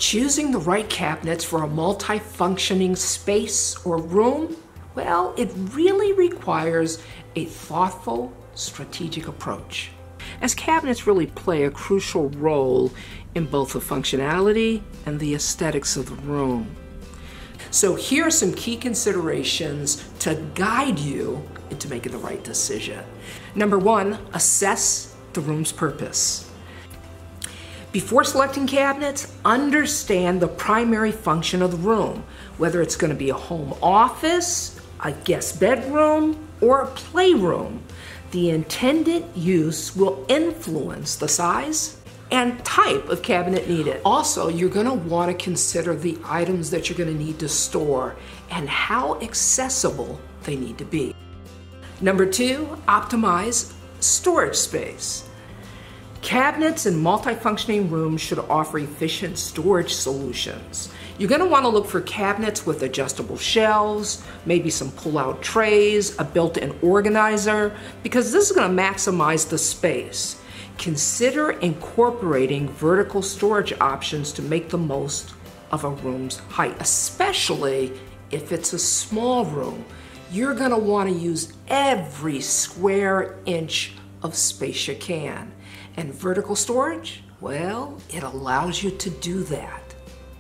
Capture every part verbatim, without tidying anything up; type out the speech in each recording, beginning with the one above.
Choosing the right cabinets for a multi-functioning space or room, well, it really requires a thoughtful, strategic approach, as cabinets really play a crucial role in both the functionality and the aesthetics of the room. So here are some key considerations to guide you into making the right decision. Number one, assess the room's purpose. Before selecting cabinets, understand the primary function of the room, whether it's going to be a home office, a guest bedroom, or a playroom. The intended use will influence the size and type of cabinet needed. Also, you're going to want to consider the items that you're going to need to store and how accessible they need to be. Number two, optimize storage space. Cabinets in multifunctioning rooms should offer efficient storage solutions. You're going to want to look for cabinets with adjustable shelves, maybe some pull-out trays, a built-in organizer, because this is going to maximize the space. Consider incorporating vertical storage options to make the most of a room's height, especially if it's a small room. You're going to want to use every square inch of space you can. And vertical storage, well, it allows you to do that.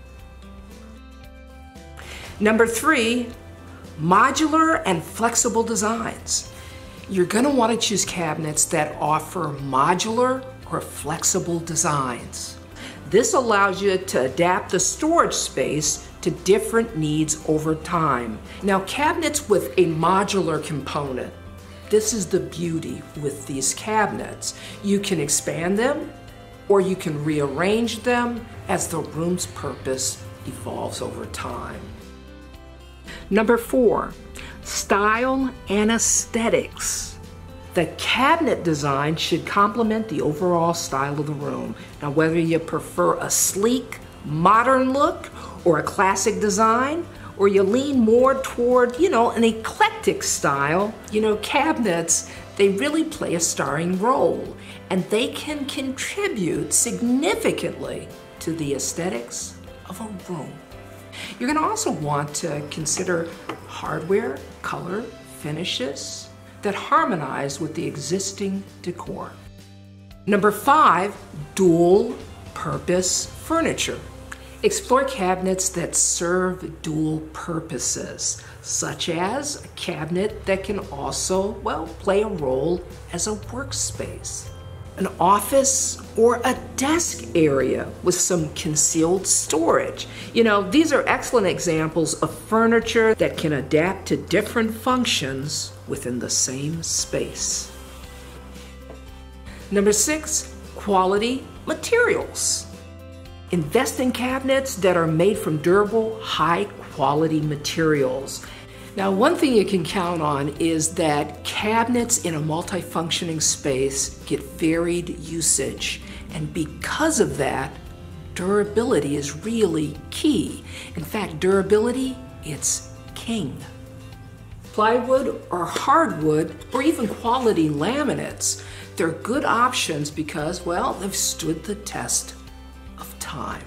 Number three, modular and flexible designs. You're going to want to choose cabinets that offer modular or flexible designs. This allows you to adapt the storage space to different needs over time. Now, cabinets with a modular component, this is the beauty with these cabinets. You can expand them or you can rearrange them as the room's purpose evolves over time. Number four, style and aesthetics. The cabinet design should complement the overall style of the room. Now, whether you prefer a sleek, modern look or a classic design, or you lean more toward, you know, an eclectic style, you know, cabinets, they really play a starring role, and they can contribute significantly to the aesthetics of a room. You're going to also want to consider hardware, color, finishes that harmonize with the existing decor. Number five, dual purpose furniture. Explore cabinets that serve dual purposes, such as a cabinet that can also, well, play a role as a workspace. An office or a desk area with some concealed storage. You know, these are excellent examples of furniture that can adapt to different functions within the same space. Number six, quality materials. Invest in cabinets that are made from durable, high-quality materials. Now, one thing you can count on is that cabinets in a multifunctioning space get varied usage, and because of that, durability is really key. In fact, durability, it's king. Plywood or hardwood or even quality laminates, they're good options because, well, they've stood the test of time.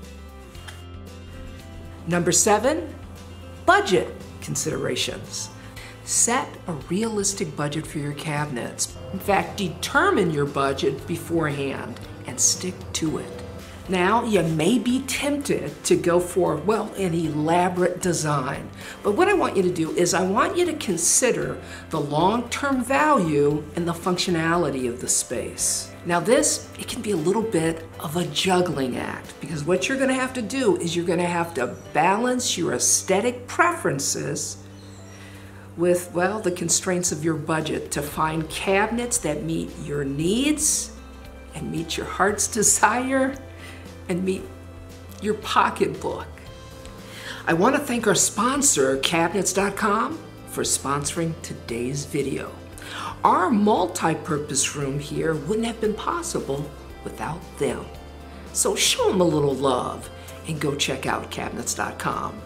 Number seven, budget considerations. Set a realistic budget for your cabinets. In fact, determine your budget beforehand and stick to it. Now, you may be tempted to go for, well, an elaborate design. But what I want you to do is I want you to consider the long-term value and the functionality of the space. Now this, it can be a little bit of a juggling act because what you're gonna have to do is you're gonna have to balance your aesthetic preferences with, well, the constraints of your budget to find cabinets that meet your needs and meet your heart's desire and meet your pocketbook. I want to thank our sponsor, cabinets dot com, for sponsoring today's video. Our multi-purpose room here wouldn't have been possible without them. So show them a little love and go check out cabinets dot com.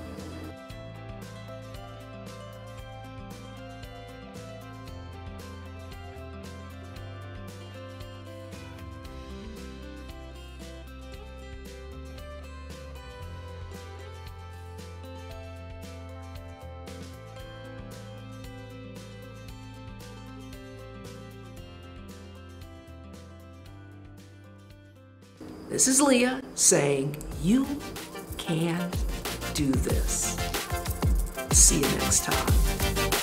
This is Leah saying you can do this. See you next time.